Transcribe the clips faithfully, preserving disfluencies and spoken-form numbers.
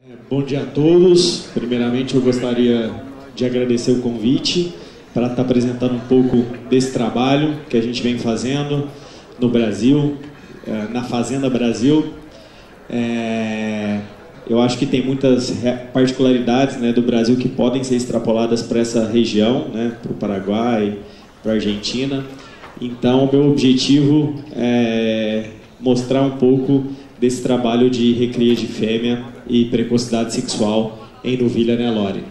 Bom dia a todos. Primeiramente, eu gostaria de agradecer o convite para estar apresentando um pouco desse trabalho que a gente vem fazendo no Brasil, na Fazenda Brasil. É, eu acho que tem muitas particularidades, né, do Brasil que podem ser extrapoladas para essa região, né, para o Paraguai, para a Argentina. Então, o meu objetivo é mostrar um pouco desse trabalho de recria de fêmea e precocidade sexual em novilha Nelore.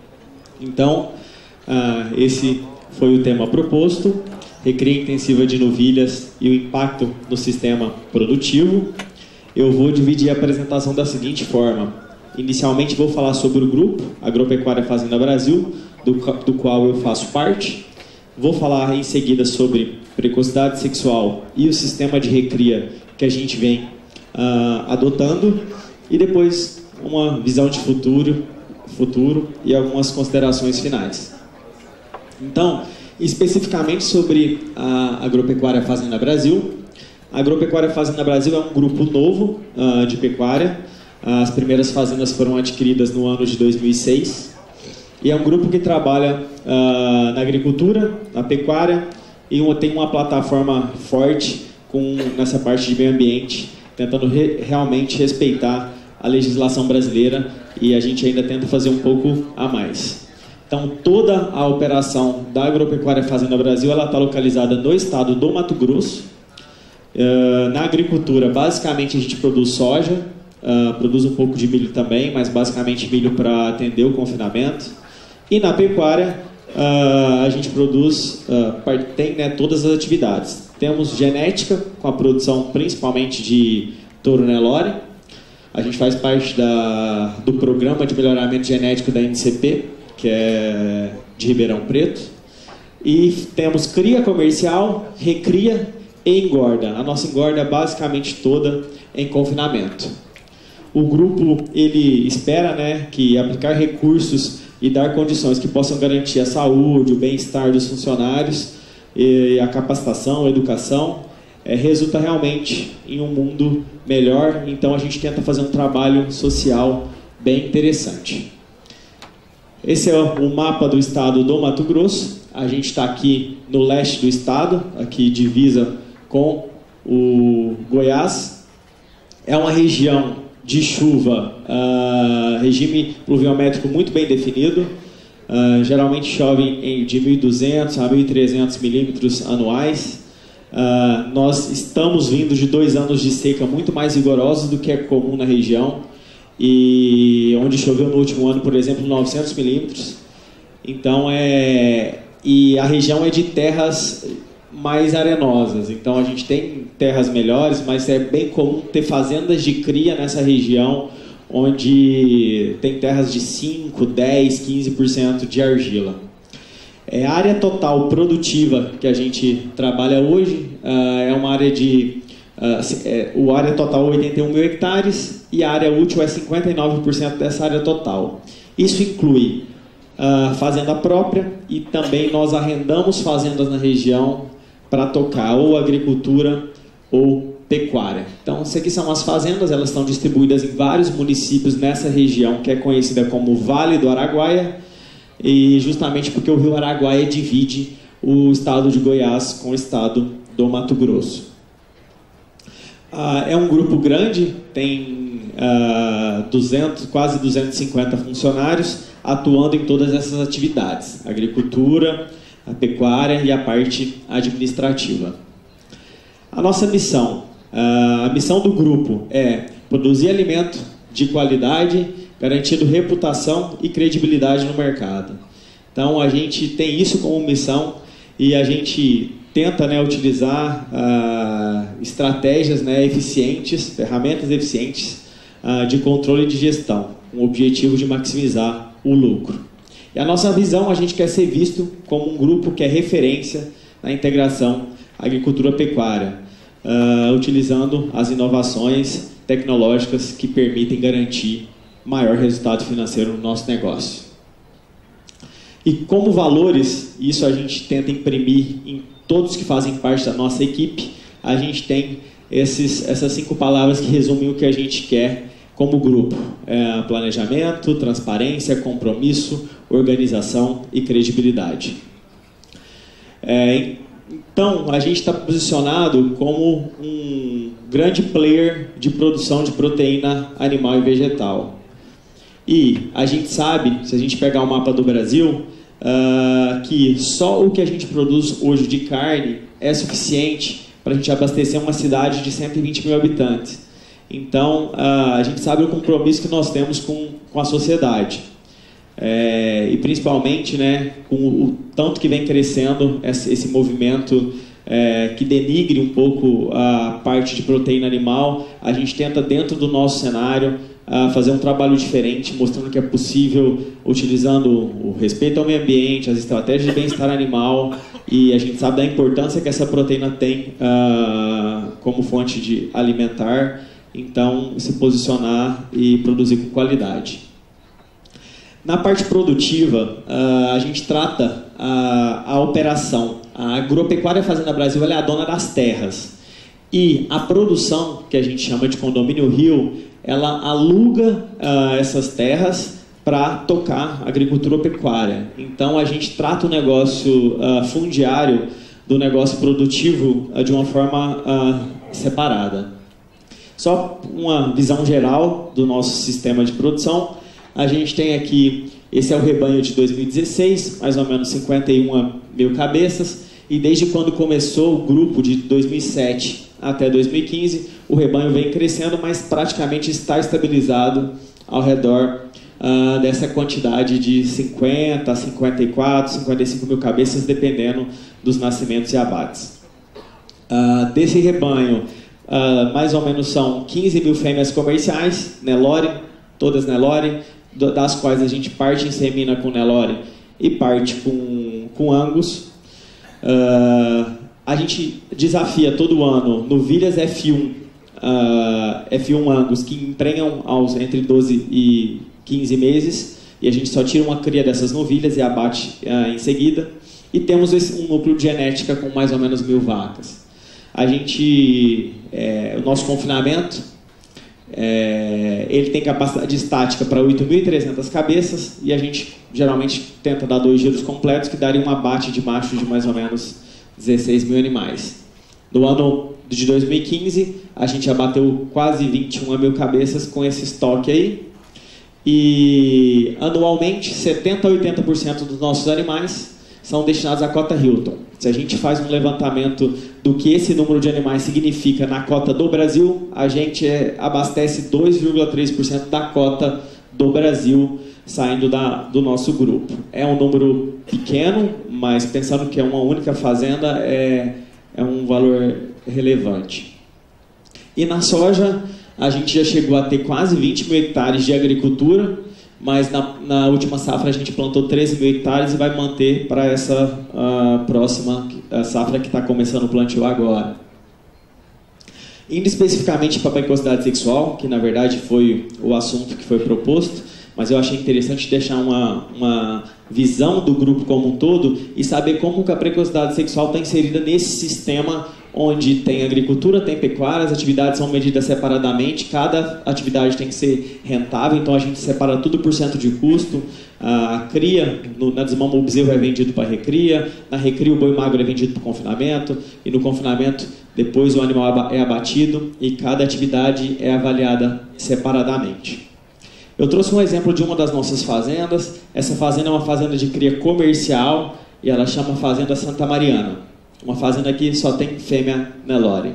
Então, uh, esse foi o tema proposto, recria intensiva de novilhas e o impacto no sistema produtivo. Eu vou dividir a apresentação da seguinte forma. Inicialmente vou falar sobre o grupo Agropecuária Fazenda Brasil, do, do qual eu faço parte. Vou falar em seguida sobre precocidade sexual e o sistema de recria que a gente vem uh, adotando. E depois uma visão de futuro, futuro e algumas considerações finais. Então, especificamente sobre a Agropecuária Fazenda Brasil. A Agropecuária Fazenda Brasil é um grupo novo uh, de pecuária. As primeiras fazendas foram adquiridas no ano de dois mil e seis. E é um grupo que trabalha uh, na agricultura, na pecuária, e uma, tem uma plataforma forte com, nessa parte de meio ambiente, tentando re, realmente respeitar a legislação brasileira, e a gente ainda tenta fazer um pouco a mais. Então, toda a operação da Agropecuária Fazenda Brasil está localizada no estado do Mato Grosso. Uh, na agricultura, basicamente, a gente produz soja, uh, produz um pouco de milho também, mas basicamente milho para atender o confinamento. E na pecuária, uh, a gente produz, uh, tem, né, todas as atividades. Temos genética, com a produção principalmente de touro Nelore. A gente faz parte da, do programa de melhoramento genético da N C P, que é de Ribeirão Preto. E temos cria comercial, recria e engorda. A nossa engorda é basicamente toda em confinamento. O grupo ele espera, né, que aplicar recursos e dar condições que possam garantir a saúde, o bem-estar dos funcionários, e a capacitação, a educação, É, resulta realmente em um mundo melhor. Então a gente tenta fazer um trabalho social bem interessante. Esse é o mapa do estado do Mato Grosso. A gente está aqui no leste do estado, aqui divisa com o Goiás. É uma região de chuva, uh, regime pluviométrico muito bem definido. Uh, geralmente chove em, de mil e duzentos a mil e trezentos milímetros anuais. Uh, nós estamos vindo de dois anos de seca muito mais rigorosos do que é comum na região, e onde choveu no último ano, por exemplo, novecentos milímetros. Então, é, e a região é de terras mais arenosas, então a gente tem terras melhores, mas é bem comum ter fazendas de cria nessa região, onde tem terras de cinco, dez, quinze por cento de argila. É, a área total produtiva que a gente trabalha hoje uh, é uma área de... Uh, é, o área total é oitenta e um mil hectares e a área útil é cinquenta e nove por cento dessa área total. Isso inclui uh, fazenda própria, e também nós arrendamos fazendas na região para tocar ou agricultura ou pecuária. Então, essas aqui são as fazendas, elas estão distribuídas em vários municípios nessa região que é conhecida como Vale do Araguaia, e justamente porque o rio Araguaia divide o estado de Goiás com o estado do Mato Grosso. Ah, é um grupo grande, tem ah, duzentos, quase duzentos e cinquenta funcionários atuando em todas essas atividades: agricultura, a pecuária e a parte administrativa. A nossa missão, ah, a missão do grupo é produzir alimento de qualidade, garantindo reputação e credibilidade no mercado. Então a gente tem isso como missão, e a gente tenta, né, utilizar ah, estratégias, né, eficientes, ferramentas eficientes ah, de controle e de gestão, com o objetivo de maximizar o lucro. E a nossa visão, a gente quer ser visto como um grupo que é referência na integração agricultura-pecuária, ah, utilizando as inovações tecnológicas que permitem garantir maior resultado financeiro no nosso negócio. E como valores, isso a gente tenta imprimir em todos que fazem parte da nossa equipe. A gente tem esses, essas cinco palavras que resumem o que a gente quer como grupo. É, planejamento, transparência, compromisso, organização e credibilidade. É, então, a gente está posicionado como um grande player de produção de proteína animal e vegetal. E a gente sabe, se a gente pegar o mapa do Brasil, uh, que só o que a gente produz hoje de carne é suficiente para a gente abastecer uma cidade de cento e vinte mil habitantes. Então, uh, a gente sabe o compromisso que nós temos com, com a sociedade. É, e principalmente, né, com o tanto que vem crescendo esse, esse movimento é, que denigre um pouco a parte de proteína animal, a gente tenta, dentro do nosso cenário, uh, fazer um trabalho diferente, mostrando que é possível, utilizando o respeito ao meio ambiente, as estratégias de bem-estar animal, e a gente sabe da importância que essa proteína tem uh, como fonte de alimentar. Então, se posicionar e produzir com qualidade. Na parte produtiva, uh, a gente trata a, a operação. A Agropecuária Fazenda Brasil ela é a dona das terras. E a produção, que a gente chama de condomínio Rio, ela aluga uh, essas terras para tocar a agricultura pecuária. Então, a gente trata o negócio uh, fundiário do negócio produtivo uh, de uma forma uh, separada. Só uma visão geral do nosso sistema de produção. A gente tem aqui, esse é o rebanho de dois mil e dezesseis, mais ou menos cinquenta e uma mil cabeças, e desde quando começou o grupo de dois mil e sete até dois mil e quinze, o rebanho vem crescendo, mas praticamente está estabilizado ao redor uh, dessa quantidade de cinquenta, cinquenta e quatro, cinquenta e cinco mil cabeças, dependendo dos nascimentos e abates. Uh, desse rebanho, Uh, mais ou menos são quinze mil fêmeas comerciais, Nelore, todas Nelore, das quais a gente parte insemina com Nelore e parte com, com Angus. Uh, a gente desafia todo ano novilhas F um, uh, F um Angus, que emprenham aos, entre doze e quinze meses, e a gente só tira uma cria dessas novilhas e abate uh, em seguida. E temos esse, um núcleo de genética com mais ou menos mil vacas. A gente, é, o nosso confinamento, é, ele tem capacidade estática para oito mil e trezentas cabeças, e a gente geralmente tenta dar dois giros completos, que daria um abate de macho de mais ou menos dezesseis mil animais. No ano de dois mil e quinze, a gente abateu quase vinte e uma mil cabeças com esse estoque aí, e anualmente setenta a oitenta por cento dos nossos animais são destinados à cota Hilton. Se a gente faz um levantamento do que esse número de animais significa na cota do Brasil, a gente é, abastece dois vírgula três por cento da cota do Brasil saindo da, do nosso grupo. É um número pequeno, mas pensando que é uma única fazenda, é, é um valor relevante. E na soja, a gente já chegou a ter quase vinte mil hectares de agricultura, mas na, na última safra a gente plantou treze mil hectares e vai manter para essa uh, próxima uh, safra que está começando o plantio agora. Indo especificamente para a precocidade sexual, que na verdade foi o assunto que foi proposto, mas eu achei interessante deixar uma, uma visão do grupo como um todo e saber como que a precocidade sexual está inserida nesse sistema onde tem agricultura, tem pecuária, as atividades são medidas separadamente, cada atividade tem que ser rentável, então a gente separa tudo por cento de custo. A cria, no, na desmama o bezerro é vendido para recria, na recria o boi magro é vendido para confinamento, e no confinamento depois o animal é abatido e cada atividade é avaliada separadamente. Eu trouxe um exemplo de uma das nossas fazendas. Essa fazenda é uma fazenda de cria comercial e ela chama Fazenda Santa Mariana. Uma fazenda que só tem fêmea Nelore.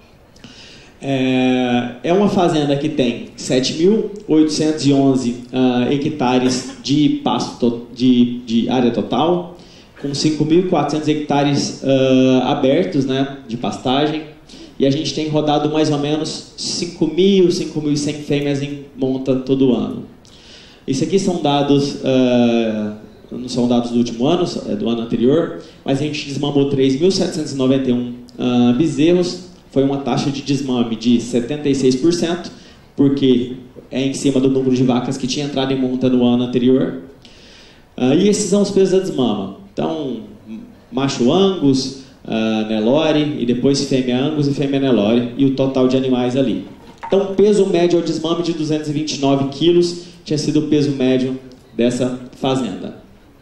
É, é uma fazenda que tem sete mil oitocentos e onze uh, hectares de pasto de, de área total, com cinco mil e quatrocentos hectares uh, abertos, né, de pastagem, e a gente tem rodado mais ou menos cinco mil, cinco mil e cem fêmeas em monta todo ano. Isso aqui são dados, uh, não são dados do último ano, é do ano anterior, mas a gente desmamou três mil setecentos e noventa e um uh, bezerros. Foi uma taxa de desmame de setenta e seis por cento, porque é em cima do número de vacas que tinha entrado em monta no ano anterior. Uh, e esses são os pesos da desmama. Então, macho Angus, uh, Nelore, e depois fêmea Angus e fêmea Nelore, e o total de animais ali. Então, peso médio ao desmame de duzentos e vinte e nove quilos tinha sido o peso médio dessa fazenda.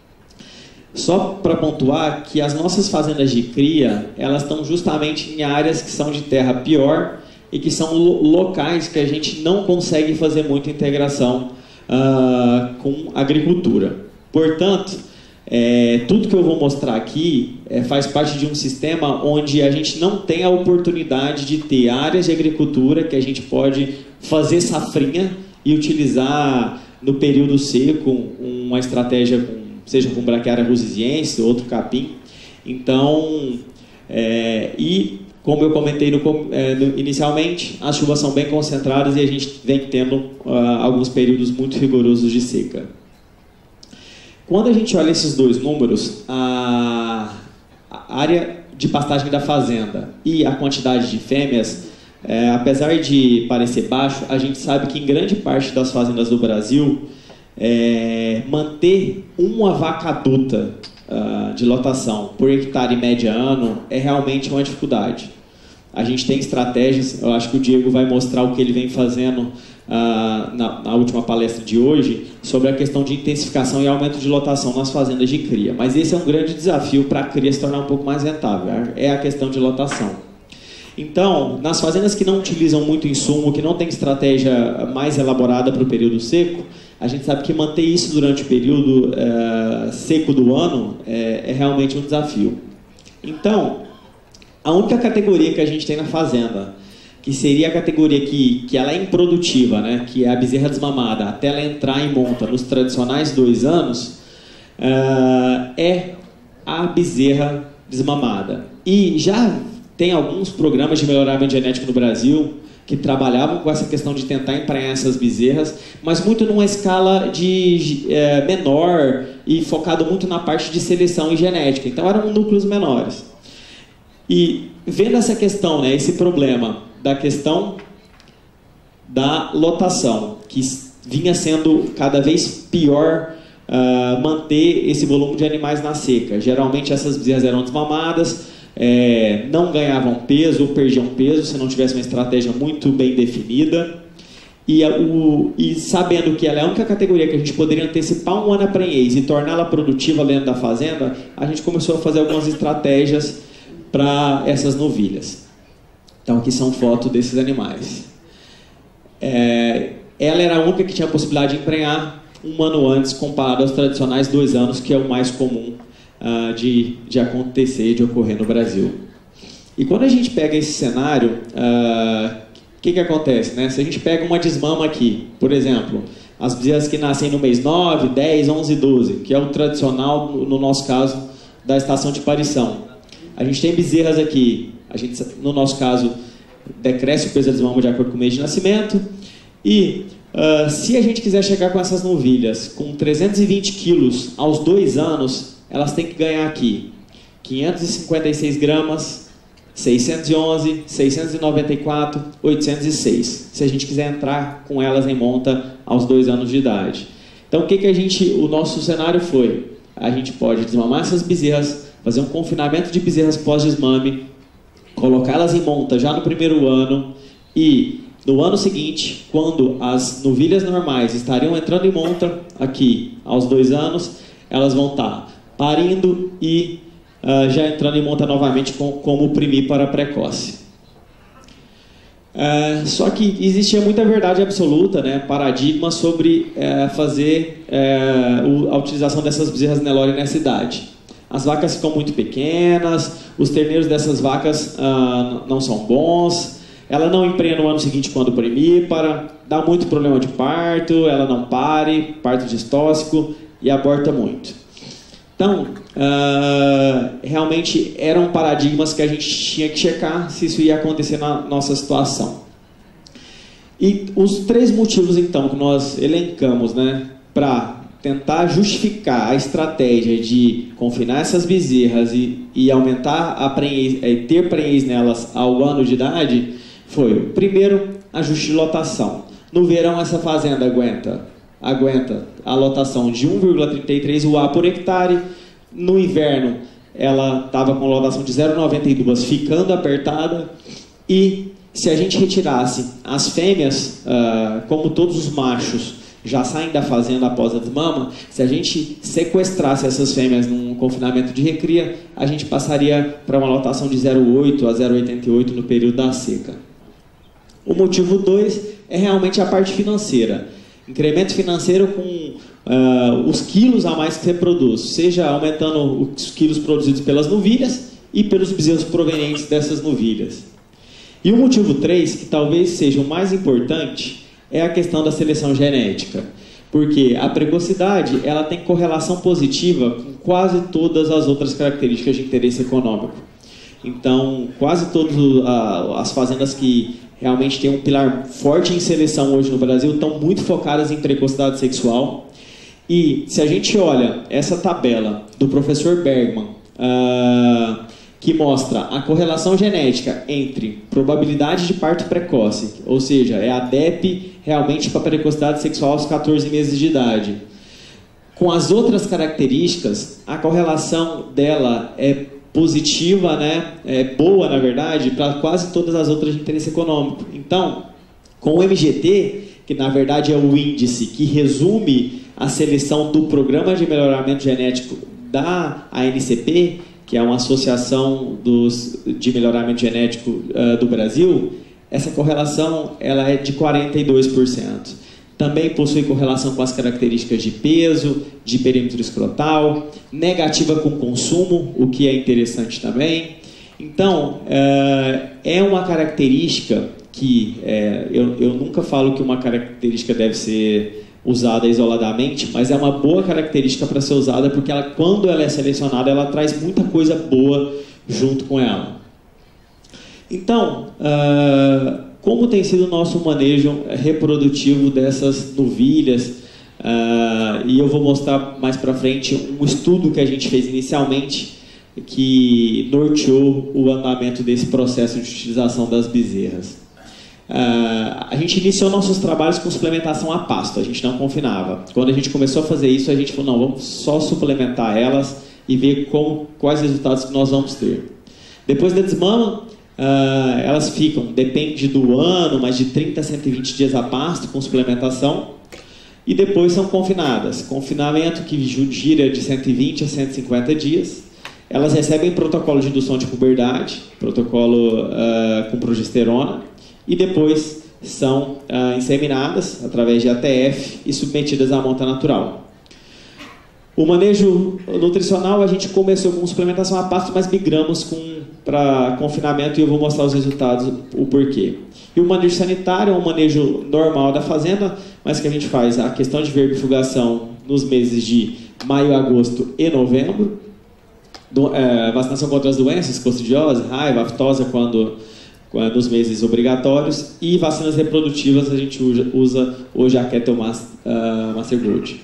Só para pontuar que as nossas fazendas de cria, elas estão justamente em áreas que são de terra pior e que são locais que a gente não consegue fazer muita integração uh, com agricultura. Portanto, é, tudo que eu vou mostrar aqui é, faz parte de um sistema onde a gente não tem a oportunidade de ter áreas de agricultura que a gente pode fazer safrinha e utilizar no período seco uma estratégia com seja com braquiária rusiziense, outro capim. Então, é, e como eu comentei no, é, no, inicialmente, as chuvas são bem concentradas e a gente vem tendo uh, alguns períodos muito rigorosos de seca. Quando a gente olha esses dois números, a, a área de pastagem da fazenda e a quantidade de fêmeas, é, apesar de parecer baixo, a gente sabe que em grande parte das fazendas do Brasil, É, manter uma vaca adulta uh, de lotação por hectare média ano é realmente uma dificuldade. A gente tem estratégias, eu acho que o Diego vai mostrar o que ele vem fazendo uh, na, na última palestra de hoje, sobre a questão de intensificação e aumento de lotação nas fazendas de cria. Mas esse é um grande desafio para a cria se tornar um pouco mais rentável, é a questão de lotação. Então, nas fazendas que não utilizam muito insumo, que não tem estratégia mais elaborada para o período seco, a gente sabe que manter isso durante o período é, seco do ano é, é realmente um desafio. Então, a única categoria que a gente tem na fazenda, que seria a categoria que, que ela é improdutiva, né, que é a bezerra desmamada, até ela entrar em monta nos tradicionais dois anos, é, é a bezerra desmamada. E já tem alguns programas de melhoramento genético no Brasil que trabalhavam com essa questão de tentar emprenhar essas bezerras, mas muito numa escala de, é, menor e focado muito na parte de seleção e genética. Então eram núcleos menores. E vendo essa questão, né, esse problema da questão da lotação, que vinha sendo cada vez pior uh, manter esse volume de animais na seca. Geralmente essas bezerras eram desmamadas, É, não ganhavam peso ou perdiam peso se não tivesse uma estratégia muito bem definida e, o, e sabendo que ela é a única categoria que a gente poderia antecipar um ano a prenhez e torná-la produtiva dentro da fazenda, a gente começou a fazer algumas estratégias para essas novilhas. Então aqui são fotos desses animais. É, ela era a única que tinha a possibilidade de emprenhar um ano antes comparado aos tradicionais dois anos, que é o mais comum Uh, de, de acontecer, de ocorrer no Brasil. E quando a gente pega esse cenário, o uh, que, que acontece? Né? Se a gente pega uma desmama aqui, por exemplo, as bezerras que nascem no mês nove, dez, onze, doze, que é o tradicional, no, no nosso caso, da estação de parição. A gente tem bezerras aqui, a gente, no nosso caso, decresce o peso da desmama de acordo com o mês de nascimento, e uh, se a gente quiser chegar com essas novilhas com trezentos e vinte quilos aos dois anos, elas têm que ganhar aqui quinhentos e cinquenta e seis gramas, seiscentos e onze, seiscentos e noventa e quatro, oitocentos e seis, se a gente quiser entrar com elas em monta aos dois anos de idade. Então, o que que a gente, o nosso cenário foi? A gente pode desmamar essas bezerras, fazer um confinamento de bezerras pós-desmame, colocá-las em monta já no primeiro ano e no ano seguinte, quando as novilhas normais estariam entrando em monta aqui aos dois anos, elas vão estar parindo e uh, já entrando em monta novamente com, como primípara precoce. Uh, só que existia muita verdade absoluta, né, paradigma sobre uh, fazer uh, a utilização dessas bezerras Nelore nessa idade. As vacas ficam muito pequenas, os terneiros dessas vacas uh, não são bons, ela não emprenha no ano seguinte quando primípara, dá muito problema de parto, ela não pare, parto distóxico e aborta muito. Então, uh, realmente eram paradigmas que a gente tinha que checar se isso ia acontecer na nossa situação. E os três motivos, então, que nós elencamos, né, para tentar justificar a estratégia de confinar essas bezerras e, e aumentar a prenhez, é, ter prenhez nelas ao ano de idade, foi, primeiro, ajuste de lotação. No verão, essa fazenda aguenta... aguenta a lotação de um vírgula trinta e três U A por hectare. No inverno, ela estava com lotação de zero vírgula noventa e dois, ficando apertada. E se a gente retirasse as fêmeas, uh, como todos os machos já saem da fazenda após a desmama, se a gente sequestrasse essas fêmeas num confinamento de recria, a gente passaria para uma lotação de zero vírgula oito a zero vírgula oitenta e oito no período da seca. O motivo dois é realmente a parte financeira. Incremento financeiro com uh, os quilos a mais que você produz, seja aumentando os quilos produzidos pelas novilhas e pelos bezerros provenientes dessas novilhas. E o motivo três, que talvez seja o mais importante, é a questão da seleção genética, porque a precocidade ela tem correlação positiva com quase todas as outras características de interesse econômico. Então, quase todas as fazendas que realmente têm um pilar forte em seleção hoje no Brasil estão muito focadas em precocidade sexual. E se a gente olha essa tabela do professor Bergman, uh, que mostra a correlação genética entre probabilidade de parto precoce, ou seja, é a D E P realmente para precocidade sexual aos quatorze meses de idade. Com as outras características, a correlação dela é positiva, né? É boa, na verdade, para quase todas as outras de interesse econômico. Então, com o M G T, que na verdade é o índice que resume a seleção do Programa de Melhoramento Genético da A N C P, que é uma associação dos, de melhoramento genético uh, do Brasil, essa correlação ela é de quarenta e dois por cento. Também possui correlação com as características de peso, de perímetro escrotal, negativa com consumo, o que é interessante também. Então, uh, é uma característica que uh, eu, eu nunca falo que uma característica deve ser usada isoladamente, mas é uma boa característica para ser usada porque ela, quando ela é selecionada, ela traz muita coisa boa junto com ela. Então, uh, como tem sido o nosso manejo reprodutivo dessas novilhas, uh, e eu vou mostrar mais para frente um estudo que a gente fez inicialmente que norteou o andamento desse processo de utilização das bezerras. Uh, a gente iniciou nossos trabalhos com suplementação a pasto, a gente não confinava. Quando a gente começou a fazer isso, a gente falou, não, vamos só suplementar elas e ver como, quais resultados que nós vamos ter. Depois da desmama, uh, elas ficam, depende do ano, mas de trinta a cento e vinte dias a pasto com suplementação, e depois são confinadas. Confinamento que gira de cento e vinte a cento e cinquenta dias. Elas recebem protocolo de indução de puberdade, protocolo uh, com progesterona, e depois são ah, inseminadas através de A T F e submetidas à monta natural. O manejo nutricional a gente começou com suplementação a pasto, mas migramos para confinamento e eu vou mostrar os resultados, o porquê. E o manejo sanitário é um manejo normal da fazenda, mas que a gente faz a questão de vermifugação nos meses de maio, agosto e novembro, do, é, vacinação contra as doenças, costridiose, raiva, aftosa quando nos meses obrigatórios, e vacinas reprodutivas a gente usa, usa hoje a Cattle Master Growth.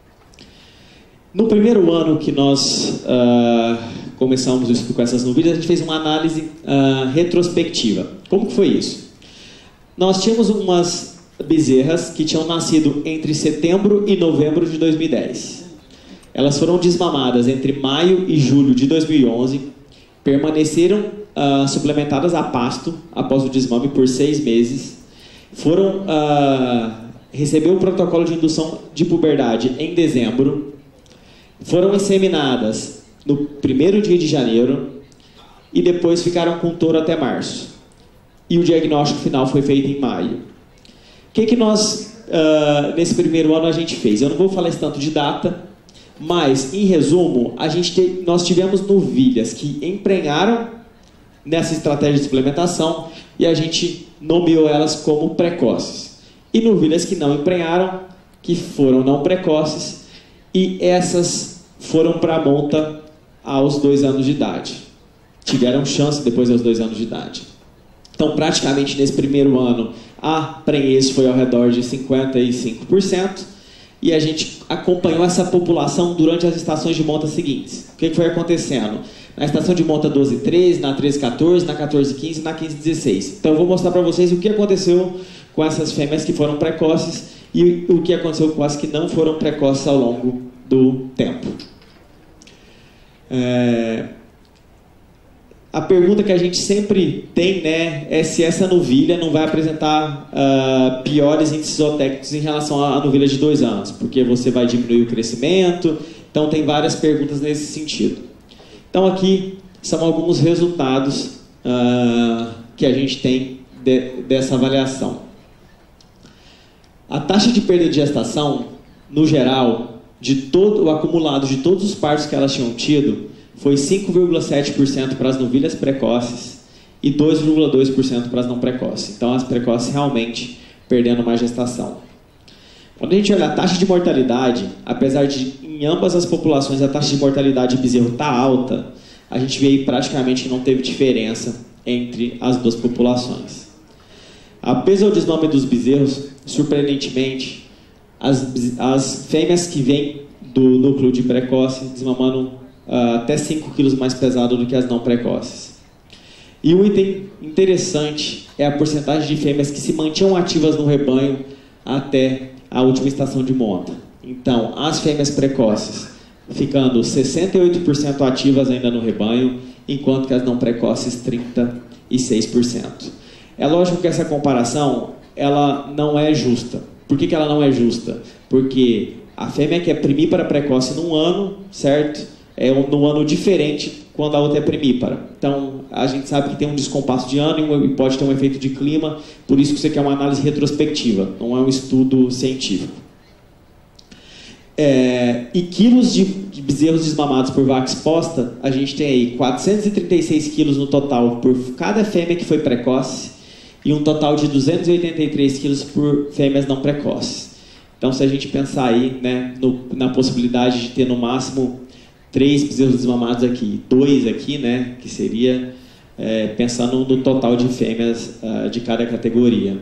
No primeiro ano que nós uh, começamos o estudo com essas novilhas, a gente fez uma análise uh, retrospectiva. Como que foi isso? Nós tínhamos umas bezerras que tinham nascido entre setembro e novembro de dois mil e dez. Elas foram desmamadas entre maio e julho de dois mil e onze, permaneceram Uh, suplementadas a pasto após o desmame por seis meses, foram uh, receber o protocolo de indução de puberdade em dezembro, foram inseminadas no primeiro dia de janeiro e depois ficaram com touro até março. E o diagnóstico final foi feito em maio. O que que nós, uh, nesse primeiro ano, a gente fez? Eu não vou falar esse tanto de data, mas, em resumo, a gente te, nós tivemos novilhas que emprenharam nessa estratégia de suplementação e a gente nomeou elas como precoces. E novilhas que não emprenharam, que foram não precoces, e essas foram para a monta aos dois anos de idade. Tiveram chance depois dos dois anos de idade. Então, praticamente nesse primeiro ano, a prenhez foi ao redor de cinquenta e cinco por cento, e a gente acompanhou essa população durante as estações de monta seguintes. O que foi acontecendo? Na estação de monta doze treze, na treze quatorze, na quatorze quinze e na quinze dezesseis. Então eu vou mostrar para vocês o que aconteceu com essas fêmeas que foram precoces e o que aconteceu com as que não foram precoces ao longo do tempo. É... a pergunta que a gente sempre tem, né, é se essa novilha não vai apresentar uh, piores índices zootécnicos em relação à novilha de dois anos, porque você vai diminuir o crescimento. Então tem várias perguntas nesse sentido. Então aqui são alguns resultados uh, que a gente tem de, dessa avaliação. A taxa de perda de gestação, no geral, de todo o acumulado de todos os partos que elas tinham tido, foi cinco vírgula sete por cento para as novilhas precoces e dois vírgula dois por cento para as não precoces. Então, as precoces realmente perdendo mais gestação. Quando a gente olha a taxa de mortalidade, apesar de em ambas as populações a taxa de mortalidade de bezerro está alta, a gente vê aí praticamente que não teve diferença entre as duas populações. Apesar do desmame dos bezerros, surpreendentemente, as, as fêmeas que vêm do núcleo de precoce desmamando Uh, até cinco quilos mais pesado do que as não precoces. E um item interessante é a porcentagem de fêmeas que se mantinham ativas no rebanho até a última estação de monta. Então, as fêmeas precoces ficando sessenta e oito por cento ativas ainda no rebanho, enquanto que as não precoces trinta e seis por cento. É lógico que essa comparação ela não é justa. Por que que ela não é justa? Porque a fêmea que é primípara precoce num ano, certo? É um, num ano diferente quando a outra é primípara. Então, a gente sabe que tem um descompasso de ano e pode ter um efeito de clima, por isso que isso aqui é uma análise retrospectiva, não é um estudo científico. É, e quilos de, de bezerros desmamados por vaca exposta, a gente tem aí quatrocentos e trinta e seis quilos no total por cada fêmea que foi precoce e um total de duzentos e oitenta e três quilos por fêmeas não precoces. Então, se a gente pensar aí, né, no, na possibilidade de ter no máximo três bezerros desmamados aqui, dois aqui, né, que seria é, pensando no total de fêmeas uh, de cada categoria.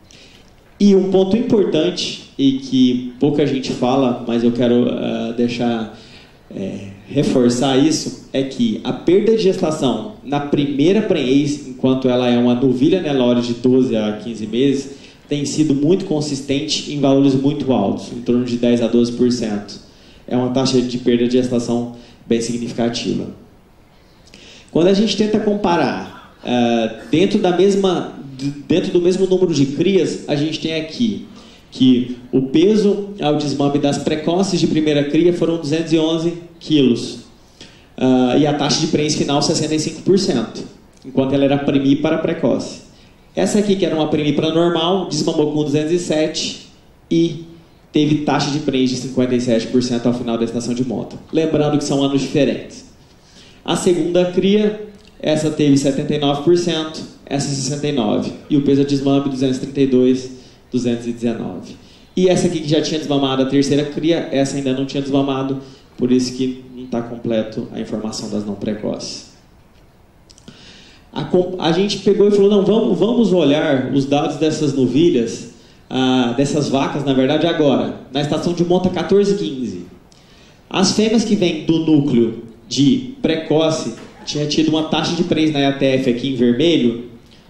E um ponto importante, e que pouca gente fala, mas eu quero uh, deixar, é, reforçar isso, é que a perda de gestação na primeira prenhez, enquanto ela é uma novilha Nelore de doze a quinze meses, tem sido muito consistente em valores muito altos, em torno de dez a doze por cento. É uma taxa de perda de gestação bem significativa. Quando a gente tenta comparar uh, dentro, da mesma, dentro do mesmo número de crias, a gente tem aqui que o peso ao desmame das precoces de primeira cria foram duzentos e onze quilos uh, e a taxa de prenhez final sessenta e cinco por cento, enquanto ela era primípara precoce. Essa aqui, que era uma primípara normal, desmamou com duzentos e sete e teve taxa de prenhez de cinquenta e sete por cento ao final da estação de monta. Lembrando que são anos diferentes. A segunda cria, essa teve setenta e nove por cento, essa sessenta e nove por cento. E o peso de desmame duzentos e trinta e dois, duzentos e dezenove. E essa aqui que já tinha desmamado a terceira cria, essa ainda não tinha desmamado, por isso que não está completo a informação das não precoces. A, a gente pegou e falou, não, vamos, vamos olhar os dados dessas novilhas, Ah, dessas vacas, na verdade, agora, na estação de monta quatorze e quinze. As fêmeas que vêm do núcleo de precoce tinha tido uma taxa de prenhez na I A T F aqui em vermelho,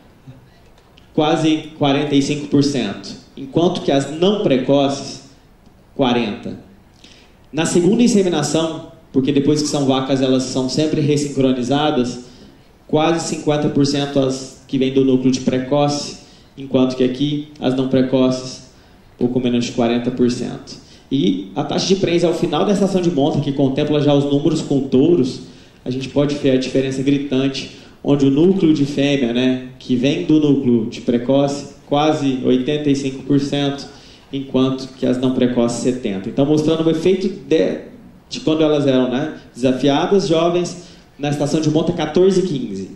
quase quarenta e cinco por cento, enquanto que as não precoces, quarenta por cento. Na segunda inseminação, porque depois que são vacas, elas são sempre ressincronizadas, quase cinquenta por cento as que vêm do núcleo de precoce, enquanto que aqui, as não precoces, pouco menos de quarenta por cento. E a taxa de prenhez ao final da estação de monta, que contempla já os números com touros, a gente pode ver a diferença gritante, onde o núcleo de fêmea, né, que vem do núcleo de precoce, quase oitenta e cinco por cento, enquanto que as não precoces, setenta por cento. Então, mostrando o efeito de, de quando elas eram, né, desafiadas, jovens, na estação de monta quatorze e quinze.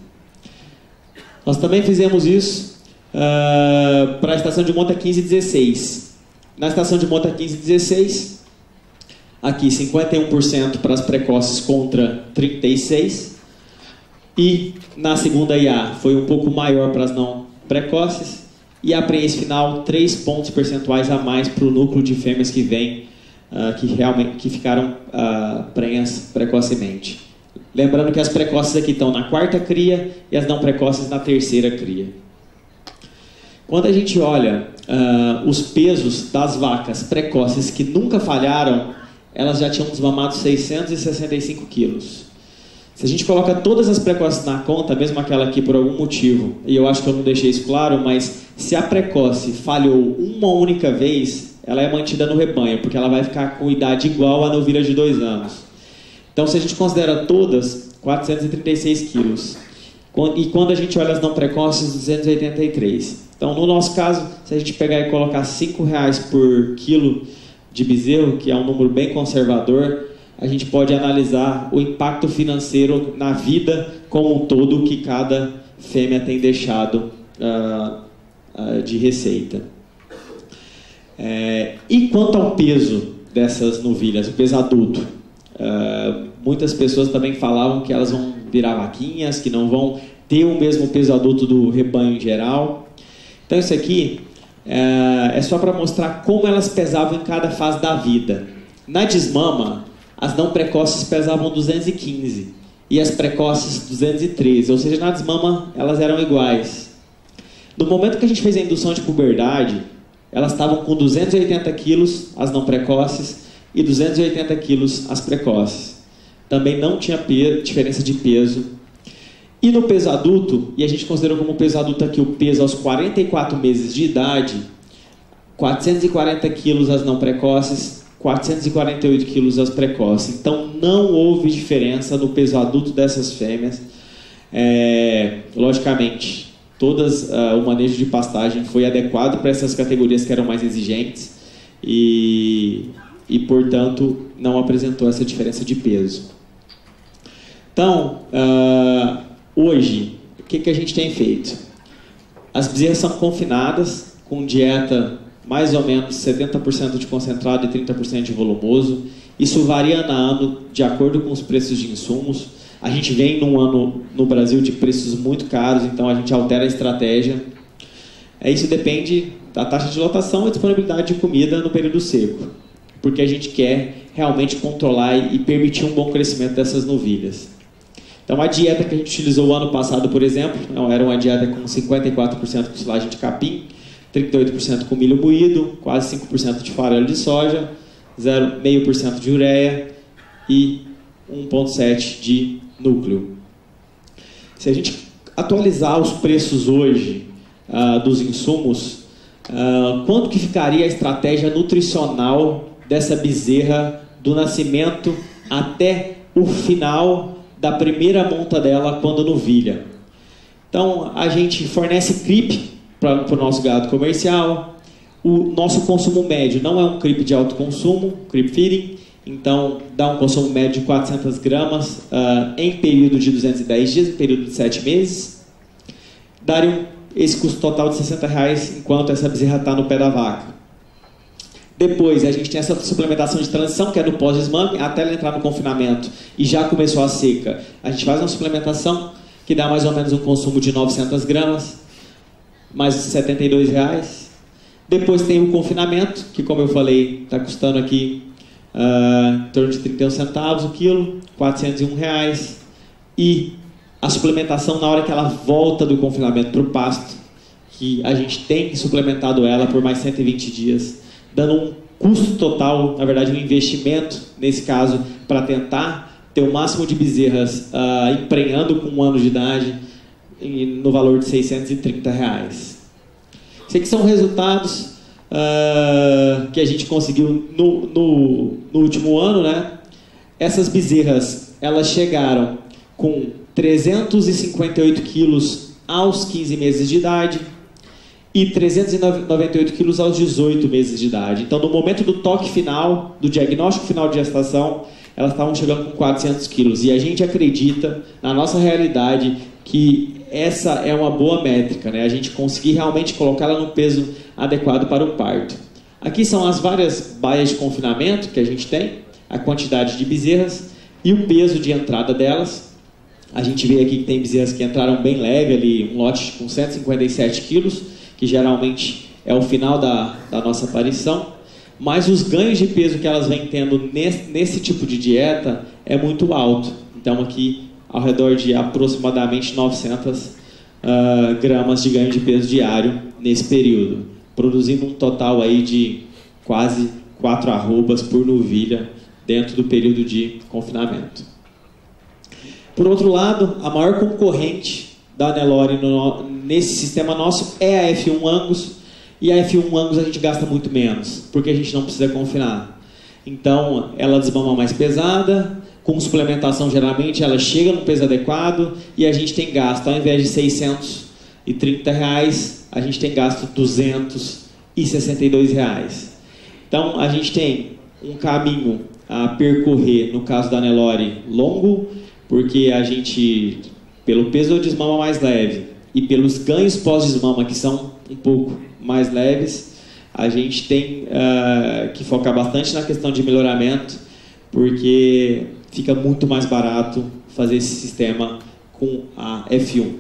Nós também fizemos isso Uh, para a estação de monta quinze e dezesseis. Na estação de monta quinze e dezesseis, aqui cinquenta e um por cento para as precoces contra trinta e seis por cento. E na segunda I A foi um pouco maior para as não precoces. E a prenhez final, três pontos percentuais a mais para o núcleo de fêmeas que vem, uh, que, realmente, que ficaram uh, prenhas precocemente. Lembrando que as precoces aqui estão na quarta cria e as não precoces na terceira cria. Quando a gente olha uh, os pesos das vacas precoces que nunca falharam, elas já tinham desmamado seiscentos e sessenta e cinco quilos. Se a gente coloca todas as precoces na conta, mesmo aquela aqui por algum motivo, e eu acho que eu não deixei isso claro, mas se a precoce falhou uma única vez, ela é mantida no rebanho, porque ela vai ficar com idade igual à novilha de dois anos. Então, se a gente considera todas, quatrocentos e trinta e seis quilos. E quando a gente olha as não precoces, duzentos e oitenta e três. Então, no nosso caso, se a gente pegar e colocar cinco reais por quilo de bezerro, que é um número bem conservador, a gente pode analisar o impacto financeiro na vida como um todo que cada fêmea tem deixado uh, uh, de receita. É, e quanto ao peso dessas novilhas, o peso adulto? Uh, muitas pessoas também falavam que elas vão virar vaquinhas, que não vão ter o mesmo peso adulto do rebanho em geral. Então isso aqui é, é só para mostrar como elas pesavam em cada fase da vida. Na desmama, as não precoces pesavam duzentos e quinze e as precoces duzentos e treze, ou seja, na desmama elas eram iguais. No momento que a gente fez a indução de puberdade, elas estavam com duzentos e oitenta quilos, as não precoces, e duzentos e oitenta quilos, as precoces. Também não tinha diferença de peso. E no peso adulto, e a gente considerou como peso adulto aqui o peso aos quarenta e quatro meses de idade, quatrocentos e quarenta quilos as não precoces, quatrocentos e quarenta e oito quilos as precoces. Então não houve diferença no peso adulto dessas fêmeas. É, logicamente, todas, uh, o manejo de pastagem foi adequado para essas categorias que eram mais exigentes e, e, portanto, não apresentou essa diferença de peso. Então, uh, hoje, o que, que a gente tem feito? As bezerras são confinadas com dieta mais ou menos setenta por cento de concentrado e trinta por cento de volumoso. Isso varia ano a ano de acordo com os preços de insumos. A gente vem num ano no Brasil de preços muito caros, então a gente altera a estratégia. Isso depende da taxa de lotação e disponibilidade de comida no período seco, porque a gente quer realmente controlar e permitir um bom crescimento dessas novilhas. Então a dieta que a gente utilizou o ano passado, por exemplo, era uma dieta com cinquenta e quatro por cento de silagem de capim, trinta e oito por cento com milho moído, quase cinco por cento de farelo de soja, zero vírgula cinco por cento de ureia e um vírgula sete por cento de núcleo. Se a gente atualizar os preços hoje uh, dos insumos, uh, quanto que ficaria a estratégia nutricional dessa bezerra do nascimento até o final da primeira monta dela quando novilha? Então a gente fornece creep para o nosso gado comercial. O nosso consumo médio não é um creep de alto consumo, creep feeding, então dá um consumo médio de quatrocentas gramas uh, em período de duzentos e dez dias, em período de sete meses. Daria um, esse custo total de sessenta reais enquanto essa bezerra está no pé da vaca. Depois a gente tem essa suplementação de transição, que é no pós-desmame, até ela entrar no confinamento e já começou a seca. A gente faz uma suplementação que dá mais ou menos um consumo de novecentas gramas, mais setenta e dois reais. Depois tem o confinamento, que como eu falei, está custando aqui uh, em torno de trinta e um centavos o quilo, quatrocentos e um reais. E a suplementação na hora que ela volta do confinamento para o pasto, que a gente tem suplementado ela por mais cento e vinte dias, dando um custo total, na verdade um investimento, nesse caso, para tentar ter o máximo de bezerras uh, emprenhando com um ano de idade, no valor de seiscentos e trinta reais. Isso aqui são resultados uh, que a gente conseguiu no, no, no último ano, né? Essas bezerras, elas chegaram com trezentos e cinquenta e oito quilos aos quinze meses de idade e trezentos e noventa e oito quilos aos dezoito meses de idade. Então, no momento do toque final, do diagnóstico final de gestação, elas estavam chegando com quatrocentos quilos. E a gente acredita, na nossa realidade, que essa é uma boa métrica, né? A gente conseguir realmente colocá-la no peso adequado para o parto. Aqui são as várias baias de confinamento que a gente tem, a quantidade de bezerras e o peso de entrada delas. A gente vê aqui que tem bezerras que entraram bem leve, ali, um lote com cento e cinquenta e sete quilos, que geralmente é o final da, da nossa aparição. Mas os ganhos de peso que elas vêm tendo nesse, nesse tipo de dieta é muito alto. Então aqui ao redor de aproximadamente novecentas uh, gramas de ganho de peso diário nesse período, produzindo um total aí de quase quatro arrobas por novilha dentro do período de confinamento. Por outro lado, a maior concorrente da Nelore no, nesse sistema nosso é a F um Angus, e a F um Angus a gente gasta muito menos, porque a gente não precisa confinar. Então, ela desmama mais pesada, com suplementação geralmente ela chega no peso adequado, e a gente tem gasto, ao invés de seiscentos e trinta reais, a gente tem gasto duzentos e sessenta e dois reais. Então, a gente tem um caminho a percorrer, no caso da Nelore, longo, porque a gente, pelo peso de desmama mais leve e pelos ganhos pós-desmama, que são um pouco mais leves, a gente tem uh, que focar bastante na questão de melhoramento, porque fica muito mais barato fazer esse sistema com a F um.